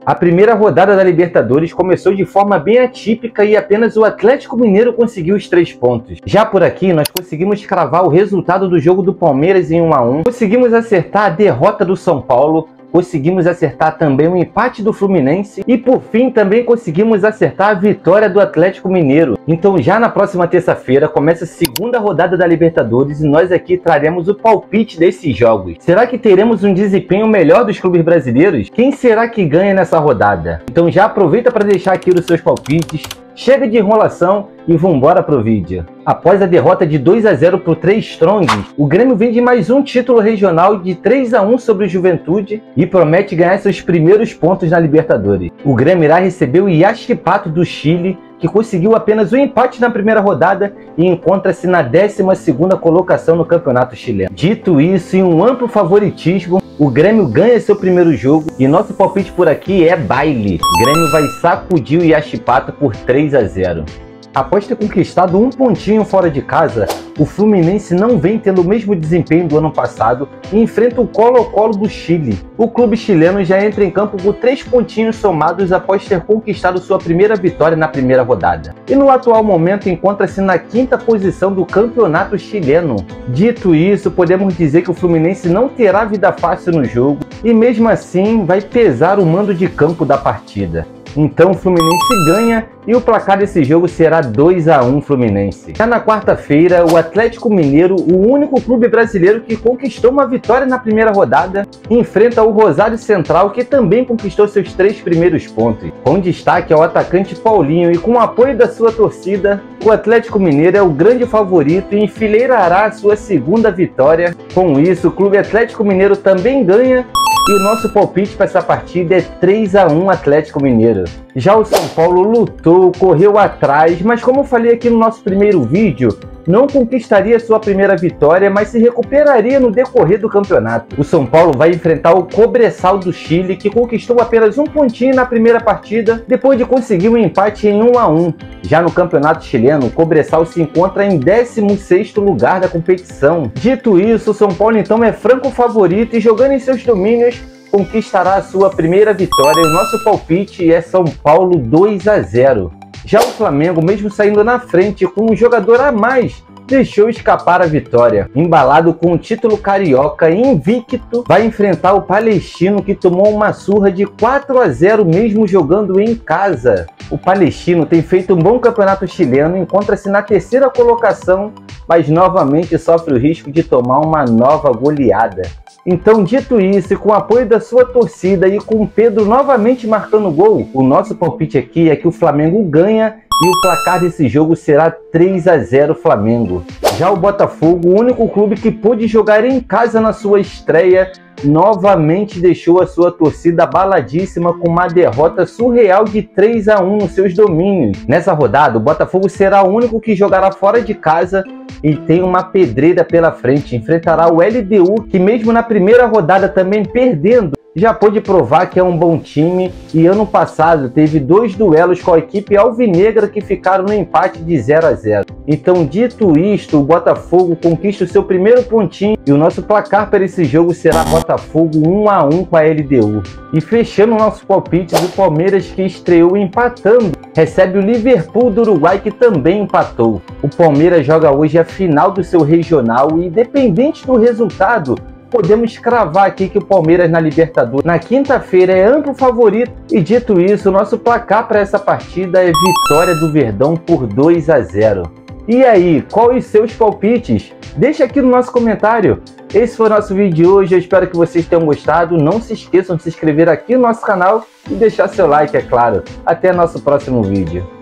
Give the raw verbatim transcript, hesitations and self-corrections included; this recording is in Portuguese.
A primeira rodada da Libertadores começou de forma bem atípica e apenas o Atlético Mineiro conseguiu os três pontos. Já por aqui, nós conseguimos cravar o resultado do jogo do Palmeiras em um a um, conseguimos acertar a derrota do São Paulo, conseguimos acertar também o empate do Fluminense e, por fim, também conseguimos acertar a vitória do Atlético Mineiro. Então, já na próxima terça-feira, começa a segunda rodada da Libertadores e nós aqui traremos o palpite desses jogos. Será que teremos um desempenho melhor dos clubes brasileiros? Quem será que ganha nessa rodada? Então, já aproveita para deixar aqui os seus palpites. Chega de enrolação e vambora pro vídeo. Após a derrota de dois a zero pro três Strongs, o Grêmio vem de mais um título regional de três a um sobre o Juventude e promete ganhar seus primeiros pontos na Libertadores. O Grêmio irá receber o Yaxchipato do Chile, que conseguiu apenas um empate na primeira rodada e encontra-se na décima segunda colocação no campeonato chileno. Dito isso, em um amplo favoritismo, o Grêmio ganha seu primeiro jogo e nosso palpite por aqui é baile. O Grêmio vai sacudir o Yaxchipato por três a zero. Após ter conquistado um pontinho fora de casa, o Fluminense não vem tendo o mesmo desempenho do ano passado e enfrenta o Colo-Colo do Chile. O clube chileno já entra em campo com três pontinhos somados após ter conquistado sua primeira vitória na primeira rodada. E no atual momento encontra-se na quinta posição do campeonato chileno. Dito isso, podemos dizer que o Fluminense não terá vida fácil no jogo e mesmo assim vai pesar o mando de campo da partida. Então o Fluminense ganha e o placar desse jogo será dois a um Fluminense. Já na quarta-feira, o Atlético Mineiro, o único clube brasileiro que conquistou uma vitória na primeira rodada, enfrenta o Rosário Central, que também conquistou seus três primeiros pontos. Com destaque ao atacante Paulinho e com o apoio da sua torcida, o Atlético Mineiro é o grande favorito e enfileirará a sua segunda vitória. Com isso, o Clube Atlético Mineiro também ganha e o nosso palpite para essa partida é três a um Atlético Mineiro. Já o São Paulo lutou, correu atrás, mas como eu falei aqui no nosso primeiro vídeo, não conquistaria sua primeira vitória, mas se recuperaria no decorrer do campeonato. O São Paulo vai enfrentar o Cobresal do Chile, que conquistou apenas um pontinho na primeira partida, depois de conseguir um empate em um a um. Já no campeonato chileno, o Cobresal se encontra em décimo sexto lugar da competição. Dito isso, o São Paulo então é franco favorito e jogando em seus domínios, conquistará a sua primeira vitória e o nosso palpite é São Paulo dois a zero. Já o Flamengo, mesmo saindo na frente com um jogador a mais, deixou escapar a vitória. Embalado com o título carioca invicto, vai enfrentar o Palestino, que tomou uma surra de quatro a zero mesmo jogando em casa. O Palestino tem feito um bom campeonato chileno, encontra-se na terceira colocação, mas novamente sofre o risco de tomar uma nova goleada. Então, dito isso, e com o apoio da sua torcida e com o Pedro novamente marcando gol, o nosso palpite aqui é que o Flamengo ganha e o placar desse jogo será três a zero Flamengo. Já o Botafogo, o único clube que pôde jogar em casa na sua estreia, novamente deixou a sua torcida abaladíssima com uma derrota surreal de três a um nos seus domínios. Nessa rodada, o Botafogo será o único que jogará fora de casa e tem uma pedreira pela frente. Enfrentará o L D U, que mesmo na primeira rodada também perdendo, já pôde provar que é um bom time e ano passado teve dois duelos com a equipe alvinegra que ficaram no empate de zero a zero. Então, dito isto, o Botafogo conquista o seu primeiro pontinho e o nosso placar para esse jogo será Botafogo um a um com a L D U. E fechando o nosso palpite, o Palmeiras, que estreou empatando, recebe o Liverpool do Uruguai, que também empatou. O Palmeiras joga hoje a final do seu regional e, independente do resultado, podemos cravar aqui que o Palmeiras na Libertadores na quinta-feira é amplo favorito e, dito isso, o nosso placar para essa partida é vitória do Verdão por dois a zero. E aí, quais os seus palpites? Deixa aqui no nosso comentário. Esse foi o nosso vídeo de hoje, eu espero que vocês tenham gostado. Não se esqueçam de se inscrever aqui no nosso canal e deixar seu like, é claro. Até nosso próximo vídeo.